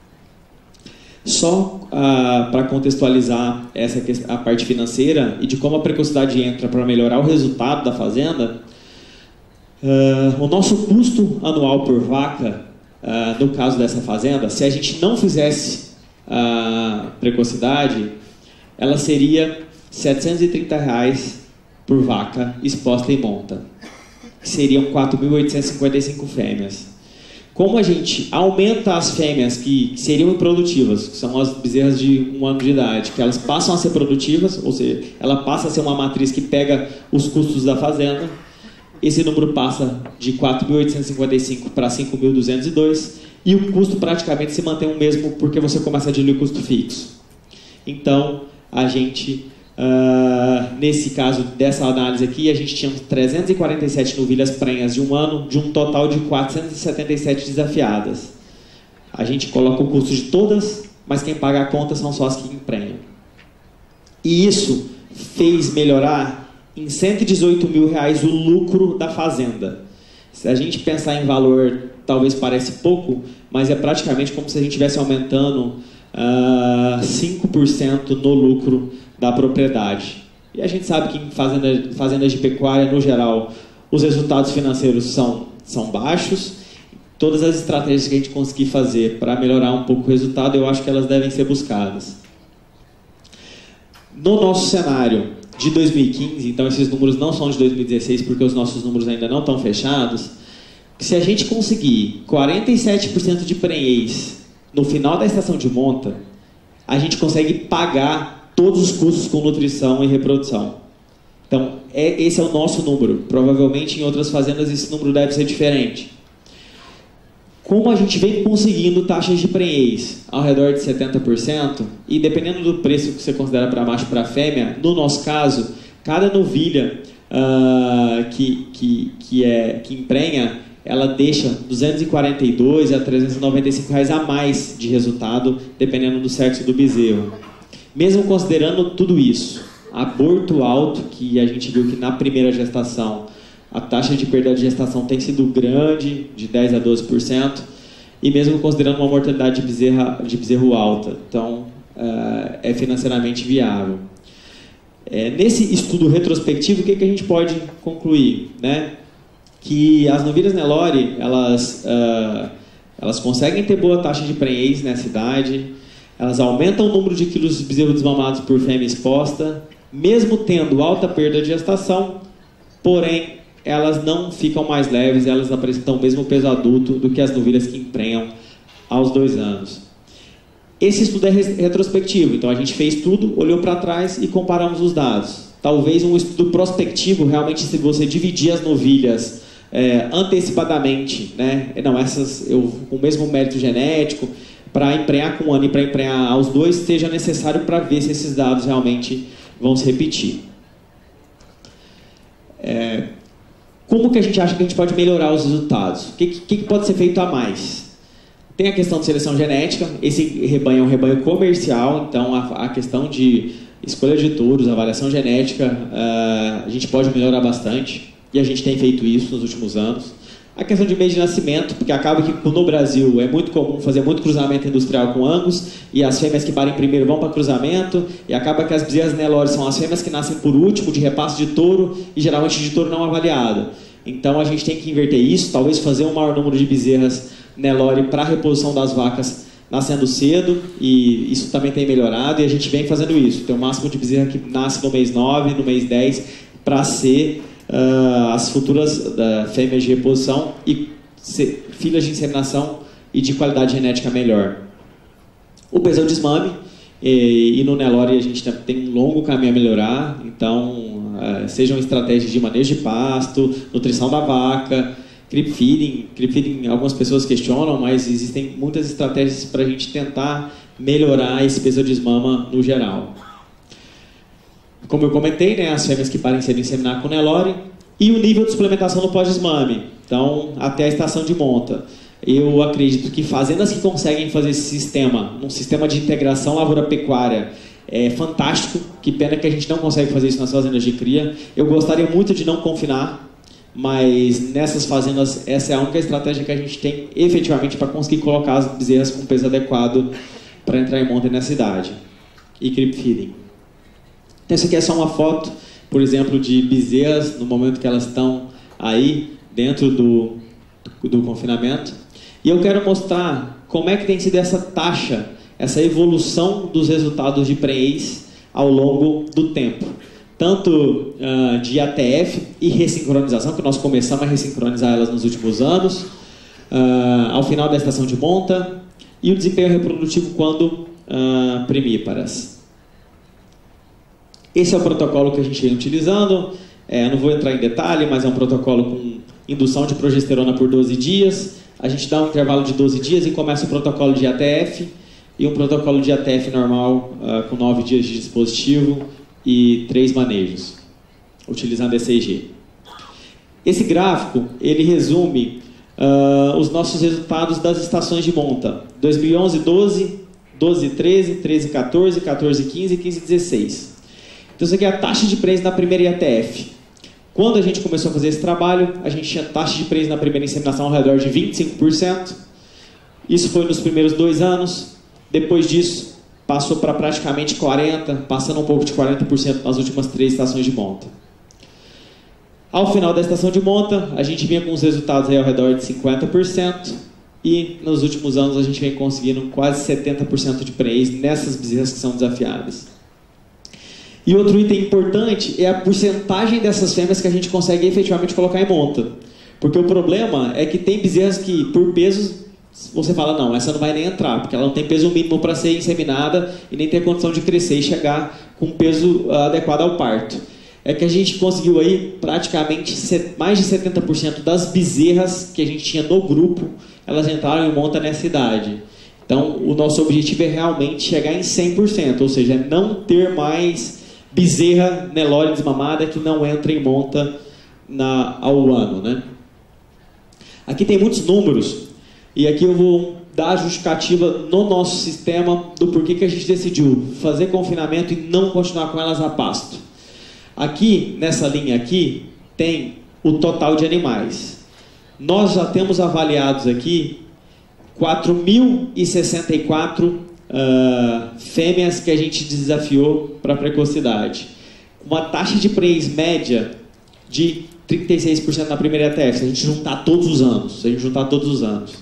Só uh, para contextualizar essa a parte financeira e de como a precocidade entra para melhorar o resultado da fazenda, uh, o nosso custo anual por vaca, uh, no caso dessa fazenda, se a gente não fizesse a precocidade, ela seria setecentos e trinta reais por vaca exposta em monta, que seriam quatro mil oitocentos e cinquenta e cinco fêmeas. Como a gente aumenta as fêmeas que, que seriam improdutivas, que são as bezerras de um ano de idade, que elas passam a ser produtivas, ou seja, ela passa a ser uma matriz que pega os custos da fazenda, esse número passa de quatro mil oitocentos e cinquenta e cinco para cinco mil duzentos e dois, e o custo praticamente se mantém o mesmo, porque você começa a diluir o custo fixo. Então, a gente, uh, nesse caso dessa análise aqui, a gente tinha trezentas e quarenta e sete novilhas prenhas de um ano, de um total de quatrocentas e setenta e sete desafiadas. A gente coloca o custo de todas, mas quem paga a conta são só as que emprenham. E isso fez melhorar em cento e dezoito mil reais o lucro da fazenda. Se a gente pensar em valor, talvez pareça pouco, mas é praticamente como se a gente estivesse aumentando uh, cinco por cento no lucro da propriedade. E a gente sabe que em fazenda, fazendas de pecuária, no geral, os resultados financeiros são, são baixos. Todas as estratégias que a gente conseguir fazer para melhorar um pouco o resultado, eu acho que elas devem ser buscadas. No nosso cenário de dois mil e quinze, então esses números não são de dois mil e dezesseis, porque os nossos números ainda não estão fechados, se a gente conseguir quarenta e sete por cento de prenhez no final da estação de monta, a gente consegue pagar todos os custos com nutrição e reprodução. Então, é, esse é o nosso número. Provavelmente em outras fazendas esse número deve ser diferente. Como a gente vem conseguindo taxas de prenhez ao redor de setenta por cento, e dependendo do preço que você considera para macho e para fêmea, no nosso caso, cada novilha uh, que, que, que, é, que emprenha, ela deixa duzentos e quarenta e dois a trezentos e noventa e cinco reais a mais de resultado, dependendo do sexo do bezerro. Mesmo considerando tudo isso, aborto alto, que a gente viu que na primeira gestação a taxa de perda de gestação tem sido grande, de dez a doze por cento, e mesmo considerando uma mortalidade de, bezerra, de bezerro alta. Então, uh, é financeiramente viável. É, nesse estudo retrospectivo, o que, que a gente pode concluir? Né? Que as novilhas Nelore, elas, uh, elas conseguem ter boa taxa de prenhez nessa idade, elas aumentam o número de quilos de bezerro desmamados por fêmea exposta, mesmo tendo alta perda de gestação, porém, elas não ficam mais leves, elas apresentam o mesmo peso adulto do que as novilhas que emprenham aos dois anos. Esse estudo é retrospectivo, então a gente fez tudo, olhou para trás e comparamos os dados. Talvez um estudo prospectivo, realmente, se você dividir as novilhas é, antecipadamente, né? Não, essas eu, com o mesmo mérito genético, para emprenhar com um ano e para emprenhar aos dois, seja necessário para ver se esses dados realmente vão se repetir. É, como que a gente acha que a gente pode melhorar os resultados? O que, que, que pode ser feito a mais? Tem a questão de seleção genética. Esse rebanho é um rebanho comercial, então a, a questão de escolha de touros, avaliação genética, uh, a gente pode melhorar bastante, e a gente tem feito isso nos últimos anos. A questão de mês de nascimento, porque acaba que no Brasil é muito comum fazer muito cruzamento industrial com Angus, e as fêmeas que parem primeiro vão para cruzamento, e acaba que as bezerras Nelore são as fêmeas que nascem por último, de repasse de touro, e geralmente de touro não avaliado. Então a gente tem que inverter isso, talvez fazer um maior número de bezerras Nelore para a reposição das vacas nascendo cedo, e isso também tem melhorado, e a gente vem fazendo isso. Tem o máximo de bezerra que nasce no mês nove, no mês dez, para ser uh, as futuras uh, fêmeas de reposição, e filas de inseminação e de qualidade genética melhor. O peso ao desmame, e, e no Nelore a gente tem um longo caminho a melhorar, então uh, sejam estratégias de manejo de pasto, nutrição da vaca, creep feeding. Creep feeding algumas pessoas questionam, mas existem muitas estratégias para a gente tentar melhorar esse peso ao desmama no geral. Como eu comentei, né, as fêmeas que parem cedo inseminar com Nelore e o nível de suplementação no pós-desmame, então até a estação de monta. Eu acredito que fazendas que conseguem fazer esse sistema, um sistema de integração lavoura-pecuária, é fantástico. Que pena que a gente não consegue fazer isso nas fazendas de cria. Eu gostaria muito de não confinar, mas nessas fazendas essa é a única estratégia que a gente tem efetivamente para conseguir colocar as bezerras com peso adequado para entrar em monta nessa idade. E creep feeding. Então essa aqui é só uma foto, por exemplo, de bezerras no momento que elas estão aí dentro do, do confinamento. E eu quero mostrar como é que tem sido essa taxa, essa evolução dos resultados de pré-eis ao longo do tempo. Tanto uh, de A T F e ressincronização, que nós começamos a ressincronizar elas nos últimos anos, uh, ao final da estação de monta, e o desempenho reprodutivo quando uh, primíparas. Esse é o protocolo que a gente vem utilizando. É, eu não vou entrar em detalhe, mas é um protocolo com indução de progesterona por doze dias. A gente dá um intervalo de doze dias e começa o protocolo de A T F e um protocolo de A T F normal uh, com nove dias de dispositivo e três manejos, utilizando E C G. Esse gráfico, ele resume uh, os nossos resultados das estações de monta. dois mil e onze, doze, doze, treze, treze, quatorze, quatorze, quinze e quinze, dezesseis. Então isso aqui é a taxa de preço na primeira I A T F. Quando a gente começou a fazer esse trabalho, a gente tinha taxa de preço na primeira inseminação ao redor de vinte e cinco por cento. Isso foi nos primeiros dois anos. Depois disso, passou para praticamente quarenta por cento, passando um pouco de quarenta por cento nas últimas três estações de monta. Ao final da estação de monta, a gente vinha com os resultados aí ao redor de cinquenta por cento. E nos últimos anos a gente vem conseguindo quase setenta por cento de pré-eis nessas bezerras que são desafiadas. E outro item importante é a porcentagem dessas fêmeas que a gente consegue efetivamente colocar em monta. Porque o problema é que tem bezerras que, por peso, você fala, não, essa não vai nem entrar, porque ela não tem peso mínimo para ser inseminada e nem tem condição de crescer e chegar com um peso uh, adequado ao parto. É que a gente conseguiu aí praticamente mais de setenta por cento das bezerras que a gente tinha no grupo, elas entraram em monta nessa idade. Então, o nosso objetivo é realmente chegar em cem por cento, ou seja, não ter mais bezerra Nelore desmamada que não entra em monta na, ao ano, né? Aqui tem muitos números e aqui eu vou dar a justificativa no nosso sistema do porquê que a gente decidiu fazer confinamento e não continuar com elas a pasto. Aqui, nessa linha aqui, tem o total de animais. Nós já temos avaliados aqui quatro mil e sessenta e quatro Uh, fêmeas que a gente desafiou para precocidade. Uma taxa de pré-eis média de trinta e seis por cento na primeira I A T F, se a gente juntar todos os anos. Se a gente juntar todos os anos.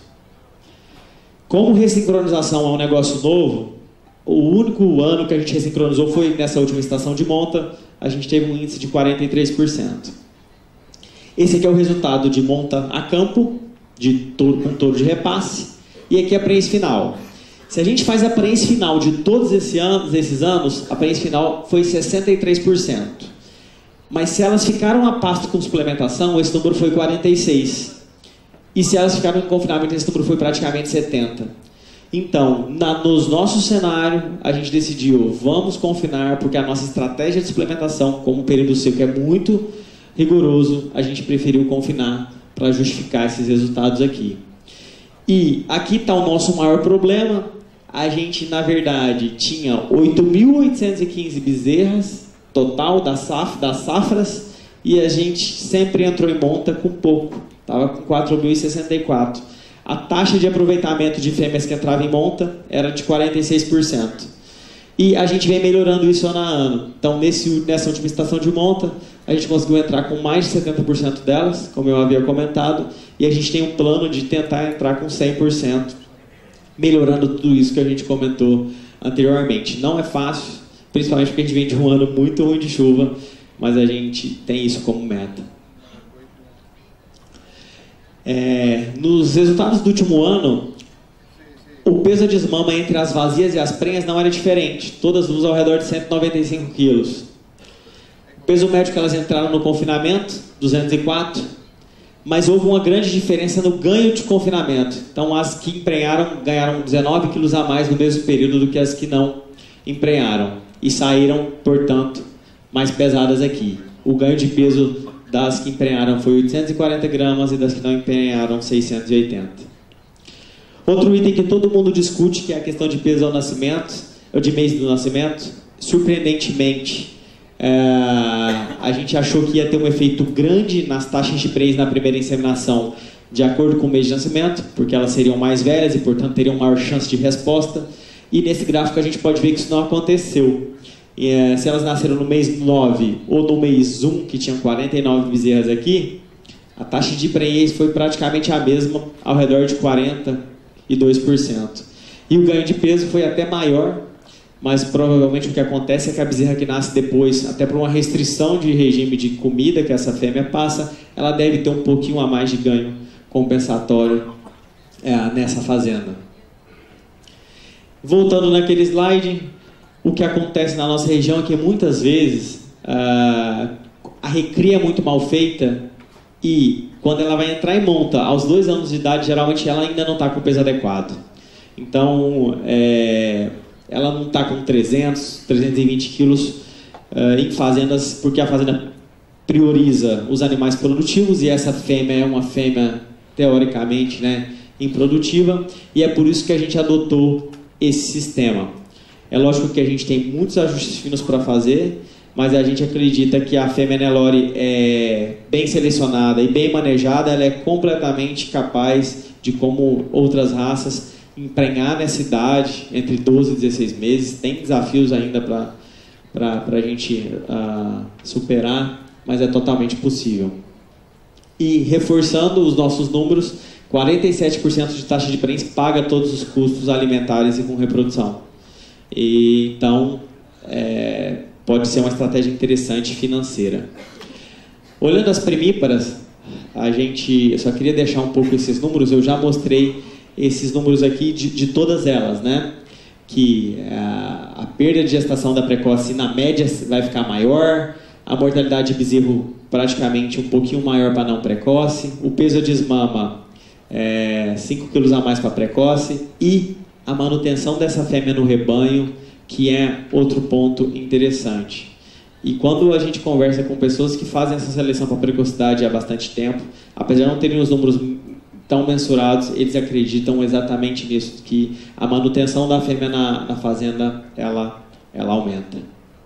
Como ressincronização é um negócio novo, o único ano que a gente ressincronizou foi nessa última estação de monta, a gente teve um índice de quarenta e três por cento. Esse aqui é o resultado de monta a campo, de touro, com touro de repasse, e aqui é a pré-eis final. Se a gente faz a pré-eis final de todos esse anos, esses anos, a pré-eis final foi sessenta e três por cento. Mas se elas ficaram a pasto com suplementação, esse número foi quarenta e seis por cento. E se elas ficaram em confinamento, esse número foi praticamente setenta por cento. Então, na, nos nossos cenários, a gente decidiu, vamos confinar, porque a nossa estratégia de suplementação, como o período seco é muito rigoroso, a gente preferiu confinar para justificar esses resultados aqui. E aqui está o nosso maior problema. A gente, na verdade, tinha oito mil oitocentas e quinze bezerras total das, saf das safras e a gente sempre entrou em monta com pouco. Estava com quatro mil e sessenta e quatro. A taxa de aproveitamento de fêmeas que entravam em monta era de quarenta e seis por cento. E a gente vem melhorando isso ano a ano. Então, nesse, nessa última estação de monta, a gente conseguiu entrar com mais de setenta por cento delas, como eu havia comentado, e a gente tem um plano de tentar entrar com cem por cento, melhorando tudo isso que a gente comentou anteriormente. Não é fácil, principalmente porque a gente vem de um ano muito ruim de chuva, mas a gente tem isso como meta. É, nos resultados do último ano, o peso de desmama entre as vazias e as prenhas não era diferente, todas duas ao redor de cento e noventa e cinco quilos. O peso médio que elas entraram no confinamento, duzentos e quatro, mas houve uma grande diferença no ganho de confinamento. Então as que emprenharam ganharam dezenove quilos a mais no mesmo período do que as que não emprenharam e saíram, portanto, mais pesadas aqui. O ganho de peso das que emprenharam foi oitocentos e quarenta gramas e das que não emprenharam seiscentos e oitenta. Outro item que todo mundo discute, que é a questão de peso ao nascimento, ou de mês do nascimento, surpreendentemente, é, a gente achou que ia ter um efeito grande nas taxas de prenhes na primeira inseminação, de acordo com o mês de nascimento, porque elas seriam mais velhas e, portanto, teriam maior chance de resposta. E nesse gráfico a gente pode ver que isso não aconteceu. E, é, se elas nasceram no mês nove ou no mês um, que tinham quarenta e nove bezerras aqui, a taxa de prenhez foi praticamente a mesma, ao redor de quarenta e dois por cento. E o ganho de peso foi até maior, mas provavelmente o que acontece é que a bezerra que nasce depois, até por uma restrição de regime de comida que essa fêmea passa, ela deve ter um pouquinho a mais de ganho compensatório é, nessa fazenda. Voltando naquele slide, o que acontece na nossa região é que muitas vezes uh, a recria é muito mal feita e quando ela vai entrar em monta aos dois anos de idade, geralmente ela ainda não está com o peso adequado. Então, é, ela não está com trezentos, trezentos e vinte quilos uh, em fazendas, porque a fazenda prioriza os animais produtivos e essa fêmea é uma fêmea, teoricamente, né, improdutiva, e é por isso que a gente adotou esse sistema. É lógico que a gente tem muitos ajustes finos para fazer, mas a gente acredita que a fêmea Nelore é bem selecionada e bem manejada, ela é completamente capaz de, como outras raças, emprenhar nessa idade, entre doze e dezesseis meses. Tem desafios ainda para a gente uh, superar, mas é totalmente possível. E reforçando os nossos números, quarenta e sete por cento de taxa de prenhez paga todos os custos alimentares e com reprodução. E, então, é, pode ser uma estratégia interessante financeira. Olhando as primíparas, a gente, eu só queria deixar um pouco esses números, eu já mostrei esses números aqui de, de todas elas, né? Que a, a perda de gestação da precoce na média vai ficar maior, a mortalidade de bezerro praticamente um pouquinho maior para não precoce, o peso de desmama é, cinco quilos a mais para precoce e a manutenção dessa fêmea no rebanho, que é outro ponto interessante. E quando a gente conversa com pessoas que fazem essa seleção para precocidade há bastante tempo, apesar de não terem os números tão mensurados, eles acreditam exatamente nisso, que a manutenção da fêmea na, na fazenda, ela, ela aumenta.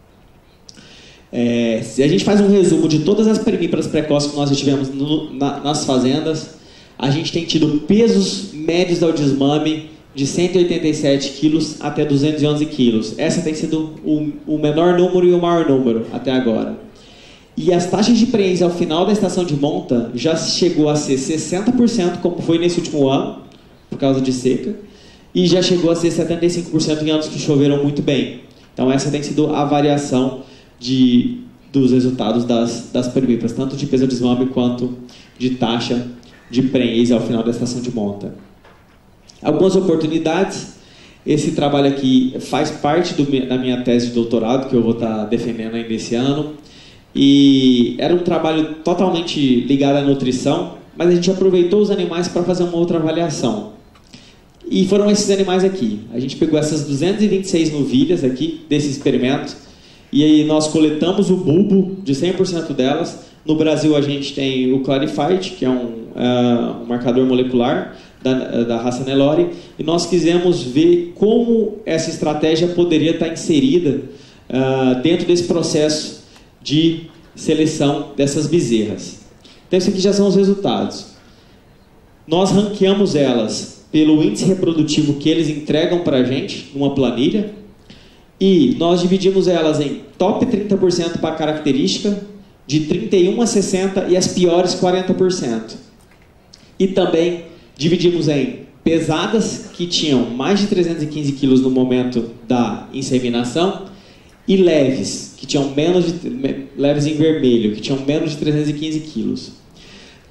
É, se a gente faz um resumo de todas as primíparas precoces que nós já tivemos no, na, nas fazendas, a gente tem tido pesos médios ao desmame de cento e oitenta e sete quilos até duzentos e onze quilos. Essa tem sido o, o menor número e o maior número até agora. E as taxas de prenhez ao final da estação de monta já chegou a ser sessenta por cento, como foi nesse último ano, por causa de seca, e já chegou a ser setenta e cinco por cento em anos que choveram muito bem. Então essa tem sido a variação de, dos resultados das, das primíparas, tanto de peso de desmame quanto de taxa de prenhez ao final da estação de monta. Algumas oportunidades. Esse trabalho aqui faz parte do, da minha tese de doutorado, que eu vou estar defendendo ainda esse ano. E era um trabalho totalmente ligado à nutrição, mas a gente aproveitou os animais para fazer uma outra avaliação. E foram esses animais aqui. A gente pegou essas duzentas e vinte e seis novilhas aqui, desse experimento, e aí nós coletamos o bulbo de cem por cento delas. No Brasil a gente tem o Clarified, que é um, uh, um marcador molecular da, da raça Nelore, e nós quisemos ver como essa estratégia poderia estar inserida uh, dentro desse processo de seleção dessas bezerras. Então, esses aqui já são os resultados. Nós ranqueamos elas pelo índice reprodutivo que eles entregam para a gente, numa planilha, e nós dividimos elas em top trinta por cento para característica, de trinta e um a sessenta, e as piores quarenta por cento. E também dividimos em pesadas, que tinham mais de trezentos e quinze quilos no momento da inseminação, e leves, que tinham menos de, leves em vermelho, que tinham menos de trezentos e quinze quilos.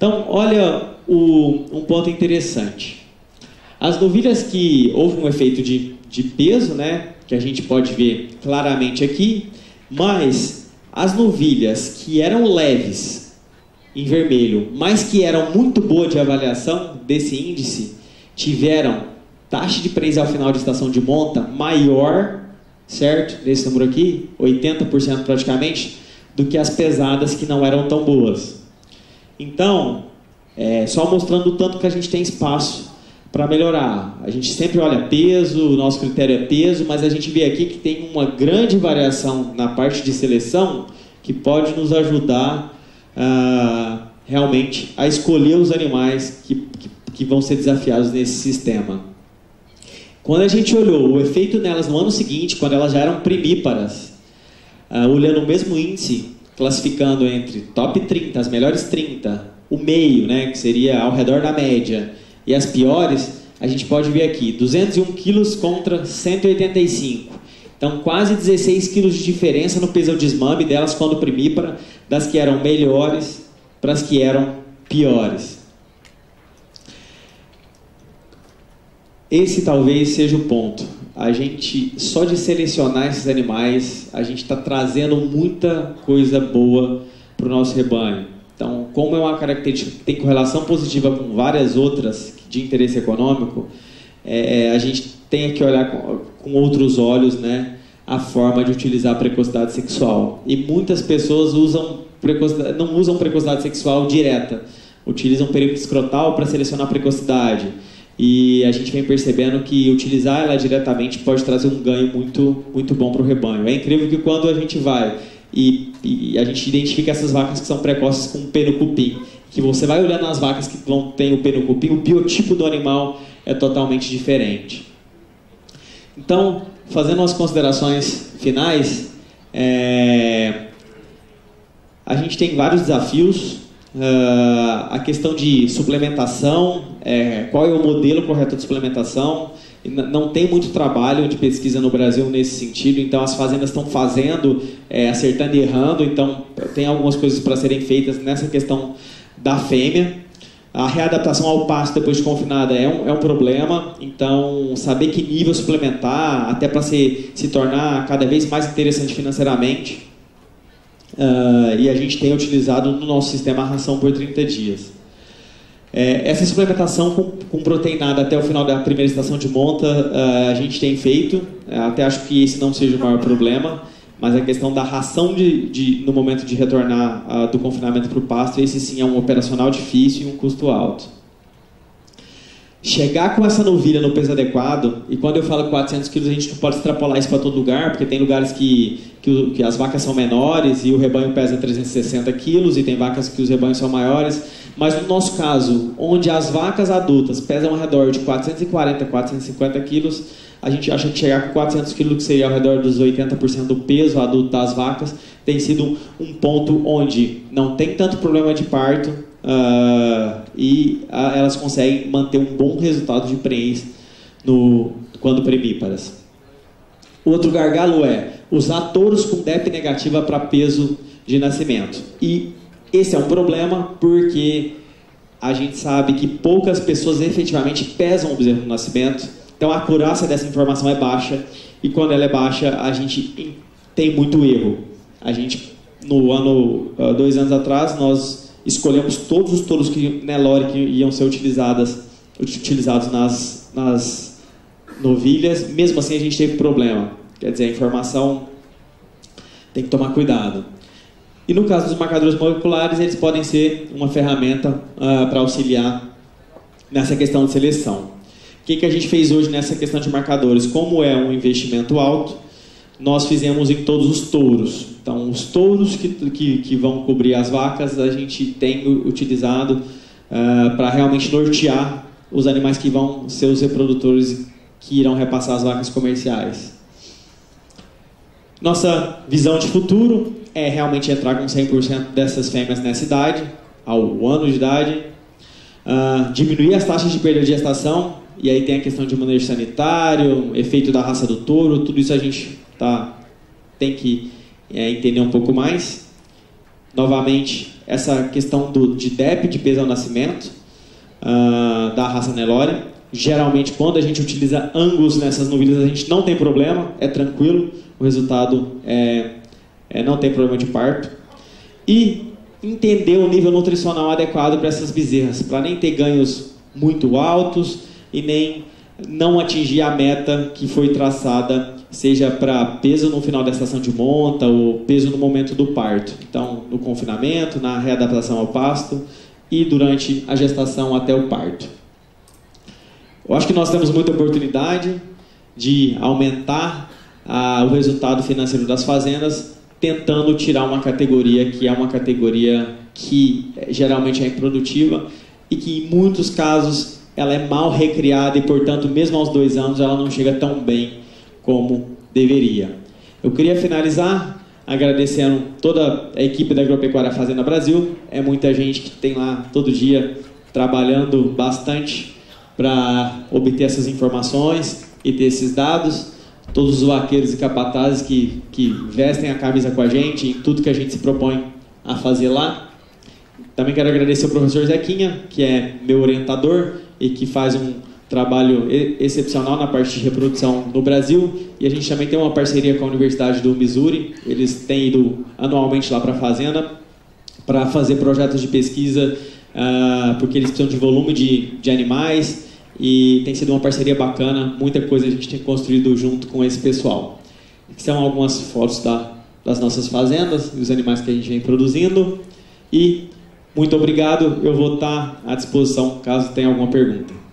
Então, olha o, um ponto interessante. As novilhas que houve um efeito de, de peso, né, que a gente pode ver claramente aqui, mas as novilhas que eram leves, em vermelho, mas que eram muito boas de avaliação desse índice, tiveram taxa de prensa ao final de estação de monta maior, certo? Desse número aqui, oitenta por cento praticamente, do que as pesadas que não eram tão boas. Então, é, só mostrando o tanto que a gente tem espaço para melhorar. A gente sempre olha peso, o nosso critério é peso, mas a gente vê aqui que tem uma grande variação na parte de seleção que pode nos ajudar uh, realmente a escolher os animais que, que, que vão ser desafiados nesse sistema. Quando a gente olhou o efeito nelas no ano seguinte, quando elas já eram primíparas, uh, olhando o mesmo índice, classificando entre top trinta, as melhores trinta, o meio, né, que seria ao redor da média, e as piores, a gente pode ver aqui, duzentos e um quilos contra cento e oitenta e cinco. Então, quase dezesseis quilos de diferença no peso ao desmame delas quando primípara, das que eram melhores para as que eram piores. Esse talvez seja o ponto. A gente, só de selecionar esses animais, a gente está trazendo muita coisa boa para o nosso rebanho. Então, como é uma característica que tem correlação positiva com várias outras de interesse econômico, é, a gente tem que olhar com, com outros olhos, né, a forma de utilizar a precocidade sexual. E muitas pessoas usam precocidade, não usam precocidade sexual direta, utilizam período escrotal para selecionar a precocidade. E a gente vem percebendo que utilizar ela diretamente pode trazer um ganho muito, muito bom para o rebanho. É incrível que quando a gente vai e, e a gente identifica essas vacas que são precoces com P no cupim, que você vai olhando as vacas que vão ter o P no cupim, o biotipo do animal é totalmente diferente. Então, fazendo as considerações finais, é, a gente tem vários desafios. Uh, a questão de suplementação, é, qual é o modelo correto de suplementação, não tem muito trabalho de pesquisa no Brasil nesse sentido, então as fazendas estão fazendo, é, acertando e errando, então tem algumas coisas para serem feitas nessa questão da fêmea. A readaptação ao pasto depois de confinada é um, é um problema, então saber que nível suplementar, até para se, se tornar cada vez mais interessante financeiramente. Uh, e a gente tem utilizado no nosso sistema a ração por trinta dias. É, essa suplementação com, com proteinada até o final da primeira estação de monta, uh, a gente tem feito, até acho que esse não seja o maior problema, mas a questão da ração de, de, no momento de retornar uh, do confinamento para o pasto, esse sim é um operacional difícil e um custo alto. Chegar com essa novilha no peso adequado, e quando eu falo quatrocentos quilos, a gente não pode extrapolar isso para todo lugar, porque tem lugares que, que, o, que as vacas são menores e o rebanho pesa trezentos e sessenta quilos, e tem vacas que os rebanhos são maiores, mas no nosso caso, onde as vacas adultas pesam ao redor de quatrocentos e quarenta, quatrocentos e cinquenta quilos, a gente acha que chegar com quatrocentos quilos, que seria ao redor dos oitenta por cento do peso adulto das vacas, tem sido um ponto onde não tem tanto problema de parto, Uh, e uh, elas conseguem manter um bom resultado de prenhez no, quando primíparas. O outro gargalo é usar touros com D E P negativa para peso de nascimento. E esse é um problema porque a gente sabe que poucas pessoas efetivamente pesam o bezerro no nascimento, então a acurácia dessa informação é baixa, e quando ela é baixa a gente tem muito erro. A gente, no ano, uh, dois anos atrás, nós escolhemos todos os touros que, Nelore, que iam ser utilizadas, utilizados nas, nas novilhas. Mesmo assim a gente teve problema. Quer dizer, a informação tem que tomar cuidado. E no caso dos marcadores moleculares, eles podem ser uma ferramenta uh, para auxiliar nessa questão de seleção. O que, que a gente fez hoje nessa questão de marcadores? Como é um investimento alto, nós fizemos em todos os touros. Então, os touros que, que, que vão cobrir as vacas, a gente tem utilizado uh, para realmente nortear os animais que vão ser os reprodutores que irão repassar as vacas comerciais. Nossa visão de futuro é realmente entrar com cem por cento dessas fêmeas nessa idade, ao ano de idade, uh, diminuir as taxas de perda de gestação, e aí tem a questão de manejo sanitário, efeito da raça do touro, tudo isso a gente tá, tem que é, entender um pouco mais. novamente, essa questão do, de D E P, de peso ao nascimento, uh, da raça Nelore. Geralmente, quando a gente utiliza Angus nessas novilhas, a gente não tem problema, é tranquilo, o resultado é, é, não tem problema de parto. E entender o nível nutricional adequado para essas bezerras, para nem ter ganhos muito altos e nem não atingir a meta que foi traçada, seja para peso no final da estação de monta ou peso no momento do parto. Então, no confinamento, na readaptação ao pasto e durante a gestação até o parto. Eu acho que nós temos muita oportunidade de aumentar ah, o resultado financeiro das fazendas, tentando tirar uma categoria que é uma categoria que geralmente é improdutiva e que em muitos casos ela é mal recriada e, portanto, mesmo aos dois anos ela não chega tão bem como deveria. Eu queria finalizar agradecendo toda a equipe da Agropecuária Fazenda Brasil. É muita gente que tem lá todo dia trabalhando bastante para obter essas informações e ter esses dados. Todos os vaqueiros e capatazes que, que vestem a camisa com a gente em tudo que a gente se propõe a fazer lá. Também quero agradecer ao professor Zequinha, que é meu orientador e que faz um trabalho excepcional na parte de reprodução no Brasil. E a gente também tem uma parceria com a Universidade do Missouri. Eles têm ido anualmente lá para a fazenda para fazer projetos de pesquisa, uh, porque eles precisam de volume de, de animais. E tem sido uma parceria bacana, muita coisa a gente tem construído junto com esse pessoal. Aqui são algumas fotos da, das nossas fazendas e os animais que a gente vem produzindo. E muito obrigado, eu vou estar à disposição caso tenha alguma pergunta.